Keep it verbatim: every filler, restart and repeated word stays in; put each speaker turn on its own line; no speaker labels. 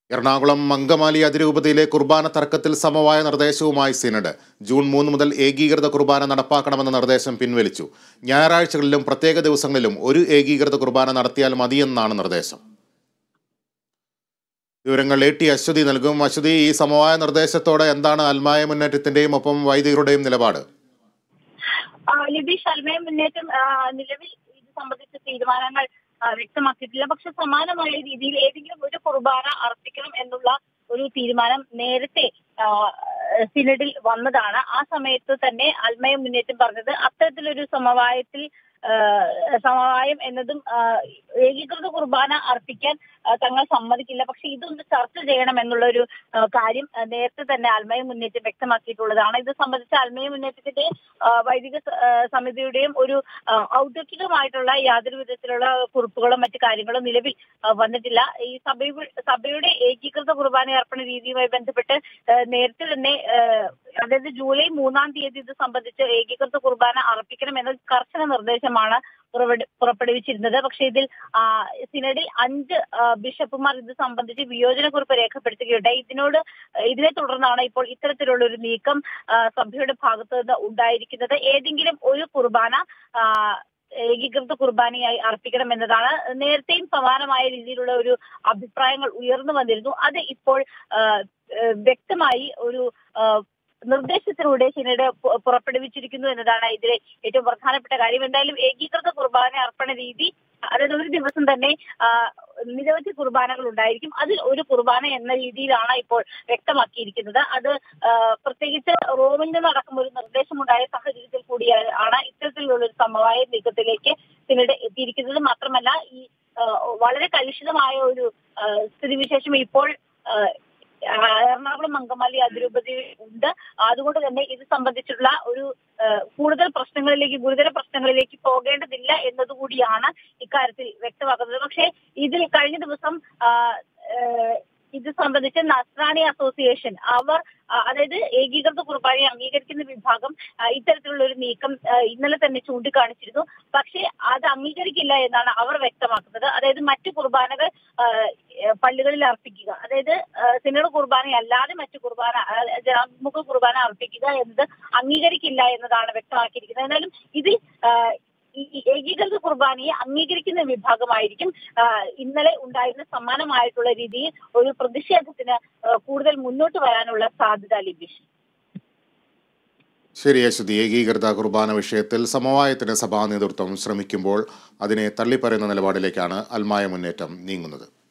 എറണാകുളം അങ്കമാലി അതിരൂപതയിലെ കുർബാന തർക്കത്തിൽ സമവായ നിർദ്ദേശവുമായി സിനഡ്. ജൂൺ മൂന്ന് മുതൽ ഏകീകൃത കുർബാന നടപ്പാക്കണമെന്ന നിർദ്ദേശം പിൻവലിച്ചു. ഞായറാഴ്ചകളിലും പ്രത്യേക ദിവസങ്ങളിലും ഒരു ഏകീകൃത കുർബാന നടത്തിയാൽ മതിയെന്നാണ് നിർദ്ദേശം. വിവരങ്ങൾ എ ടി അശ്വതി നൽകും. അശ്വതി, ഈ സമവായ നിർദ്ദേശത്തോടെ എന്താണ് അൽമായ മുന്നേറ്റത്തിന്റെയും ഒപ്പം വൈദികരുടെയും നിലപാട്?
ലിബീഷ്, അൽമായ മുന്നേറ്റം നിലവിൽ ഇത് സംബന്ധിച്ച തീരുമാനങ്ങൾ വ്യക്തമാക്കിയിട്ടില്ല. പക്ഷെ സമാനമായ രീതിയിൽ ഏതെങ്കിലും ഒരു കുർബാന അർപ്പിക്കണം എന്നുള്ള ഒരു തീരുമാനം നേരത്തെ സിനഡിൽ വന്നതാണ്. ആ സമയത്ത് തന്നെ അൽമായ മുന്നേറ്റം പറഞ്ഞത് അത്തരത്തിലൊരു സമവായത്തിൽ സമവായം എന്നതും ഏകീകൃത കുർബാന അർപ്പിക്കാൻ തങ്ങൾ സമ്മതിക്കില്ല. പക്ഷെ ഇതൊന്ന് ചർച്ച ചെയ്യണം എന്നുള്ള ഒരു കാര്യം നേരത്തെ തന്നെ അൽമായ മുന്നേറ്റം വ്യക്തമാക്കിയിട്ടുള്ളതാണ്. ഇത് സംബന്ധിച്ച് അൽമായ മുന്നേറ്റത്തിന്റെ വൈദിക സമിതിയുടെയും ഒരു ഔദ്യോഗികമായിട്ടുള്ള യാതൊരു വിധത്തിലുള്ള കുറിപ്പുകളും മറ്റു കാര്യങ്ങളും നിലവിൽ വന്നിട്ടില്ല. ഈ സഭ സഭയുടെ ഏകീകൃത കുർബാന അർപ്പണ രീതിയുമായി ബന്ധപ്പെട്ട് നേരത്തെ തന്നെ അതായത് ജൂലൈ മൂന്നാം തീയതി ഇത് സംബന്ധിച്ച് ഏകീകൃത കുർബാന അർപ്പിക്കണം എന്ന കർശന നിർദ്ദേശമാണ് പുറപ്പെടുവിച്ചിരുന്നത്. പക്ഷേ ഇതിൽ സിനഡിൽ അഞ്ച് ബിഷപ്പുമാർ ഇത് സംബന്ധിച്ച് വിയോജനക്കുറിപ്പ് രേഖപ്പെടുത്തുകയുണ്ടായി. ഇതിനോട് ഇതിനെ തുടർന്നാണ് ഇപ്പോൾ ഇത്തരത്തിലുള്ള ഒരു നീക്കം സഭയുടെ ഭാഗത്ത് നിന്ന് ഉണ്ടായിരിക്കുന്നത്. ഏതെങ്കിലും ഒരു കുർബാന ഏകീകൃത കുർബാനയായി അർപ്പിക്കണം എന്നതാണ്. നേരത്തെയും സമാനമായ രീതിയിലുള്ള ഒരു അഭിപ്രായങ്ങൾ ഉയർന്നു വന്നിരുന്നു. അത് ഇപ്പോൾ വ്യക്തമായി ഒരു നിർദ്ദേശത്തിലൂടെ സിനഡ് പുറപ്പെടുവിച്ചിരിക്കുന്നു എന്നതാണ് ഇതിലെ ഏറ്റവും പ്രധാനപ്പെട്ട കാര്യം. എന്തായാലും ഏകീകൃത കുർബാന അർപ്പണ രീതി, അതായത് ഒരു ദിവസം തന്നെ നിരവധി കുർബാനകൾ ഉണ്ടായിരിക്കും. അതിൽ ഒരു കുർബാന എന്ന രീതിയിലാണ് ഇപ്പോൾ വ്യക്തമാക്കിയിരിക്കുന്നത്. അത് പ്രത്യേകിച്ച് റോമിൽ നിന്നടക്കം ഒരു നിർദ്ദേശമുണ്ടായ സാഹചര്യത്തിൽ കൂടിയാണ് ഇത്തരത്തിലുള്ള ഒരു സമവായ നീക്കത്തിലേക്ക് സിനഡ് എത്തിയിരിക്കുന്നത്. മാത്രമല്ല, ഈ വളരെ കലുഷിതമായ ഒരു സ്ഥിതിവിശേഷം ഇപ്പോൾ എറണാകുളം അങ്കമാലി അതിരൂപതയിൽ ഉണ്ട്. അതുകൊണ്ട് തന്നെ ഇത് സംബന്ധിച്ചുള്ള ഒരു കൂടുതൽ പ്രശ്നങ്ങളിലേക്ക് ഗുരുതര പ്രശ്നങ്ങളിലേക്ക് പോകേണ്ടതില്ല എന്നതുകൂടിയാണ് ഇക്കാര്യത്തിൽ വ്യക്തമാക്കുന്നത്. പക്ഷേ ഇതിൽ കഴിഞ്ഞ ദിവസം ഇത് സംബന്ധിച്ച് നസ്രാണി അസോസിയേഷൻ അവർ അതായത് ഏകീകൃത കുർബാനയെ അംഗീകരിക്കുന്ന വിഭാഗം ഇത്തരത്തിലുള്ള ഒരു നീക്കം ഇന്നലെ തന്നെ ചൂണ്ടിക്കാണിച്ചിരുന്നു. പക്ഷേ അത് അംഗീകരിക്കില്ല എന്നാണ് അവർ വ്യക്തമാക്കുന്നത്. അതായത് മറ്റു കുർബാനകൾ പള്ളികളിൽ അർപ്പിക്കുക, അതായത് സിനഡ് കുർബാന അല്ലാതെ മറ്റു കുർബാന ജനാഭിമുഖ കുർബാന അർപ്പിക്കുക എന്നത് അംഗീകരിക്കില്ല എന്നതാണ് വ്യക്തമാക്കിയിരിക്കുന്നത്. എന്നാലും ഇതിൽ ഈ ഏകീകൃത കുർബാനയെ അംഗീകരിക്കുന്ന വിഭാഗമായിരിക്കും ഇന്നലെ ഉണ്ടായിരുന്ന സമാനമായിട്ടുള്ള രീതിയിൽ ഒരു പ്രതിഷേധത്തിന് കൂടുതൽ മുന്നോട്ട് വരാനുള്ള സാധ്യത. ലിബീഷ്,
ശരി അശ്വതി, ഏകീകൃത കുർബാന വിഷയത്തിൽ സമവായത്തിന് സഭാ നേതൃത്വം ശ്രമിക്കുമ്പോൾ അതിനെ തള്ളിപ്പറയുന്ന നിലപാടിലേക്കാണ് അൽമായ മുന്നേറ്റം നീങ്ങുന്നത്.